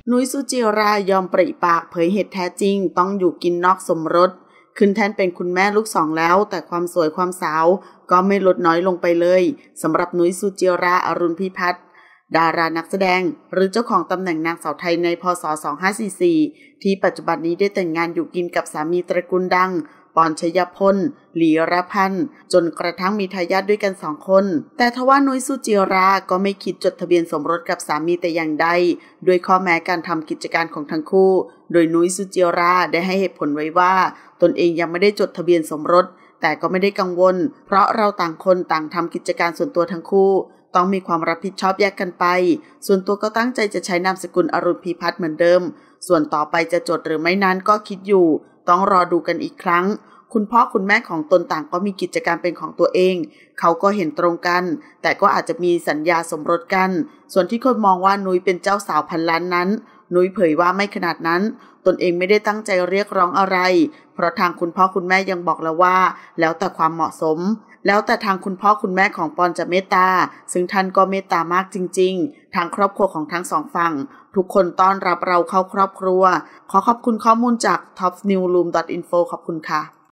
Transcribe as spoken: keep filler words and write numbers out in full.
นุ้ยสุจิรายอมปริปากเผยเหตุแท้จริงต้องอยู่กินนอกสมรสขึ้นแทนเป็นคุณแม่ลูกสองแล้วแต่ความสวยความสาวก็ไม่ลดน้อยลงไปเลยสำหรับนุ้ยสุจิราอรุณพิพัฒน์ดารานักแสดงหรือเจ้าของตำแหน่งนางสาวไทยในพ.ศ. สองพันห้าร้อยสี่สิบสี่ที่ปัจจุบันนี้ได้แต่งงานอยู่กินกับสามีตระกูลดังปอนชยพลหลีรพันธ์จนกระทั่งมีทายาทด้วยกันสองคนแต่ทว่านุ้ยสุจิราก็ไม่คิดจดทะเบียนสมรสกับสามีแต่อย่างใดด้วยข้อแม้การทำกิจการของทั้งคู่โดยนุ้ยสุจิราได้ให้เหตุผลไว้ว่าตนเองยังไม่ได้จดทะเบียนสมรสแต่ก็ไม่ได้กังวลเพราะเราต่างคนต่างทำกิจการส่วนตัวทั้งคู่ต้องมีความรับผิดชอบแยกกันไปส่วนตัวก็ตั้งใจจะใช้นามสกุลอรุณพิพัฒน์เหมือนเดิมส่วนต่อไปจะจดหรือไม่นั้นก็คิดอยู่ต้องรอดูกันอีกครั้งคุณพ่อคุณแม่ของตนต่างก็มีกิจการเป็นของตัวเองเขาก็เห็นตรงกันแต่ก็อาจจะมีสัญญาสมรสกันส่วนที่คนมองว่านุ้ยเป็นเจ้าสาวพันล้านนั้นนุ้ยเผยว่าไม่ขนาดนั้นตนเองไม่ได้ตั้งใจเรียกร้องอะไรเพราะทางคุณพ่อคุณแม่ยังบอกแล้วว่าแล้วแต่ความเหมาะสมแล้วแต่ทางคุณพ่อคุณแม่ของปอนจะเมตตาซึ่งท่านก็เมตตามากจริงๆทางครอบครัวของทั้งสองฝั่งทุกคนต้อนรับเราเข้าครอบครัวขอขอบคุณข้อมูลจาก ท็อปนิวส์รูม ดอท อินโฟ ขอบคุณค่ะ